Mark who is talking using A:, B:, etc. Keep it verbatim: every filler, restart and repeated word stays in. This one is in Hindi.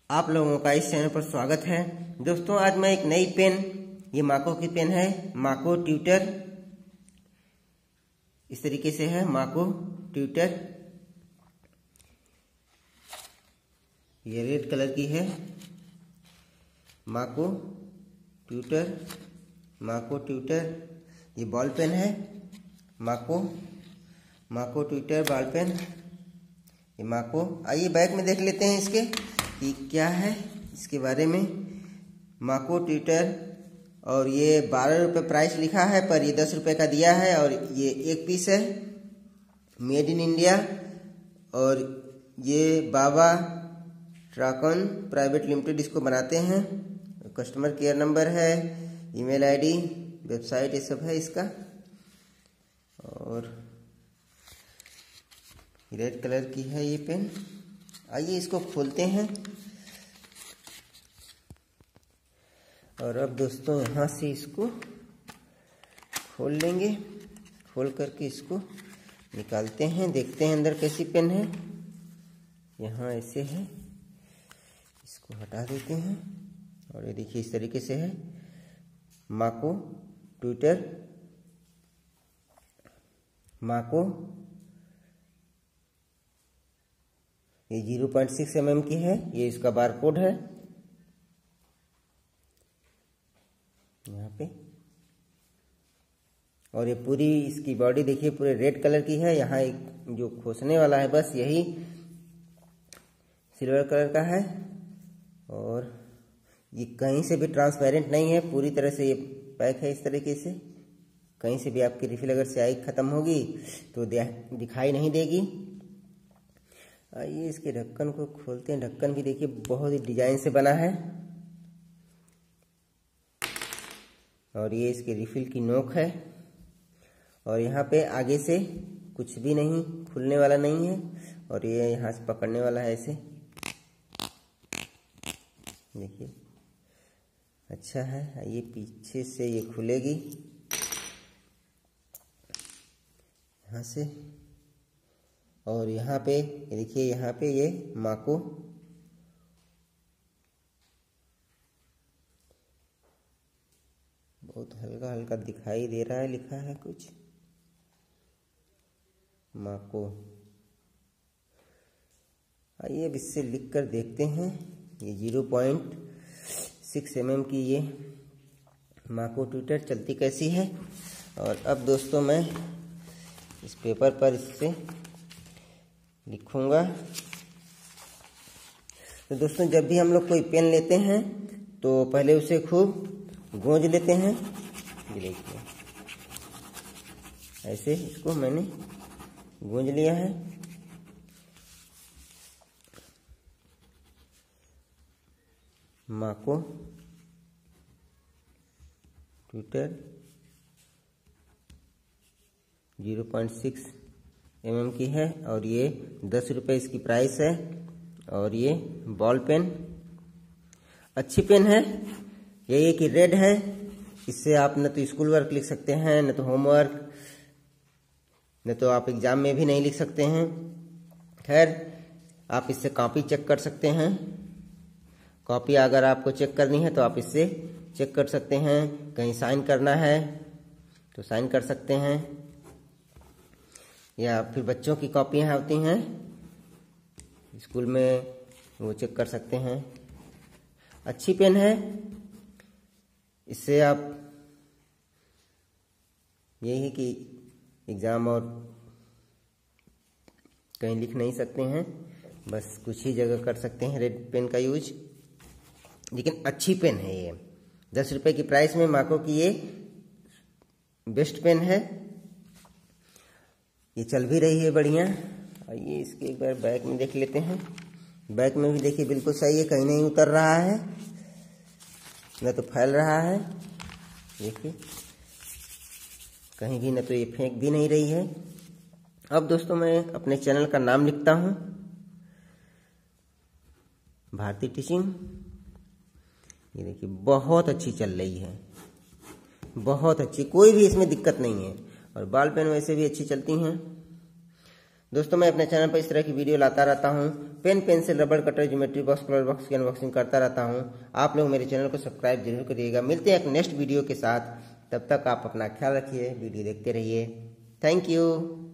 A: आप लोगों का इस चैनल पर स्वागत है। दोस्तों आज मैं एक नई पेन, ये माको की पेन है, माको ट्यूटर। इस तरीके से है माको ट्यूटर। ये रेड कलर की है माको ट्यूटर। माको ट्यूटर ये बॉल पेन है। Mako Mako tutor ball pen, ये माको। आइए बैक में देख लेते हैं इसके कि क्या है इसके बारे में। माको ट्यूटर, और ये बारह रुपये प्राइस लिखा है, पर ये दस रुपये का दिया है। और ये एक पीस है, मेड इन इंडिया। और ये बाबा ट्राकन प्राइवेट लिमिटेड इसको बनाते हैं। कस्टमर केयर नंबर है, ईमेल आईडी, वेबसाइट, ये सब है इसका। और रेड कलर की है ये पेन। आइए इसको खोलते हैं। और अब दोस्तों यहाँ से इसको खोल लेंगे। खोल करके इसको निकालते हैं, देखते हैं अंदर कैसी पेन है। यहाँ ऐसे है, इसको हटा देते हैं। और ये देखिए इस तरीके से है माको ट्यूटर। माको ये zero point six M M की है। ये इसका बार कोड है यहाँ पे। और ये पूरी इसकी बॉडी देखिए पूरे रेड कलर की है। यहाँ एक जो खोसने वाला है बस यही सिल्वर कलर का है। और ये कहीं से भी ट्रांसपेरेंट नहीं है, पूरी तरह से ये पैक है इस तरीके से। कहीं से भी आपकी रिफिल अगर स्याही खत्म होगी तो दिखाई नहीं देगी। आइए इसके ढक्कन को खोलते हैं। ढक्कन भी देखिए बहुत ही डिजाइन से बना है। और ये इसके रिफिल की नोक है। और यहाँ पे आगे से कुछ भी नहीं, खुलने वाला नहीं है। और ये यहाँ से पकड़ने वाला है ऐसे, देखिए अच्छा है। ये पीछे से ये खुलेगी यहाँ से। और यहाँ पे देखिए, यहाँ पे ये माको बहुत हल्का हल्का दिखाई दे रहा है, लिखा है कुछ माको। आइए अब इससे लिख कर देखते हैं। ये zero point six M M की ये माको ट्यूटर चलती कैसी है। और अब दोस्तों मैं इस पेपर पर इससे लिखूंगा। तो दोस्तों जब भी हम लोग कोई पेन लेते हैं तो पहले उसे खूब गूंज लेते हैं। ये देखिए ऐसे इसको मैंने गूंज लिया है। Mako tutor zero point six M M की है। और ये दस रुपये इसकी प्राइस है। और ये बॉल पेन अच्छी पेन है। यही है कि रेड है, इससे आप न तो स्कूल वर्क लिख सकते हैं, न तो होमवर्क, न तो आप एग्जाम में भी नहीं लिख सकते हैं। खैर आप इससे कॉपी चेक कर सकते हैं। कॉपी अगर आपको चेक करनी है तो आप इससे चेक कर सकते हैं। कहीं साइन करना है तो साइन कर सकते हैं, या फिर बच्चों की कॉपियाँ होती हैं स्कूल में, वो चेक कर सकते हैं। अच्छी पेन है, इससे आप यही है कि एग्ज़ाम और कहीं लिख नहीं सकते हैं, बस कुछ ही जगह कर सकते हैं रेड पेन का यूज। लेकिन अच्छी पेन है ये। दस रुपये की प्राइस में माको की ये बेस्ट पेन है। ये चल भी रही है बढ़िया। आइए इसके एक बार बैक में देख लेते हैं। बैक में भी देखिए बिल्कुल सही है, कहीं नहीं उतर रहा है, न तो फैल रहा है। देखिए कहीं भी, न तो ये फेंक भी नहीं रही है। अब दोस्तों मैं अपने चैनल का नाम लिखता हूँ, भारती टीचिंग। ये देखिए बहुत अच्छी चल रही है, बहुत अच्छी, कोई भी इसमें दिक्कत नहीं है। और बॉल पेन वैसे भी अच्छी चलती हैं। दोस्तों मैं अपने चैनल पर इस तरह की वीडियो लाता रहता हूँ। पेन, पेंसिल, रबड़, cutter, geometry box, colour box की अनबॉक्सिंग करता रहता हूँ। आप लोग मेरे चैनल को सब्सक्राइब जरूर करिएगा। मिलते हैं एक नेक्स्ट वीडियो के साथ, तब तक आप अपना ख्याल रखिए, वीडियो देखते रहिए। Thank you.